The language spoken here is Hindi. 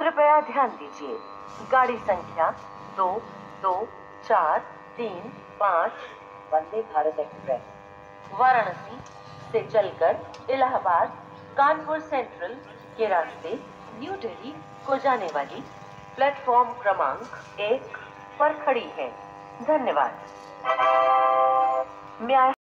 कृपया ध्यान दीजिए, गाड़ी संख्या 224335 वंदे भारत एक्सप्रेस वाराणसी से चलकर इलाहाबाद कानपुर सेंट्रल के रास्ते न्यू दिल्ली को जाने वाली प्लेटफॉर्म क्रमांक 1 पर खड़ी है। धन्यवाद। मैं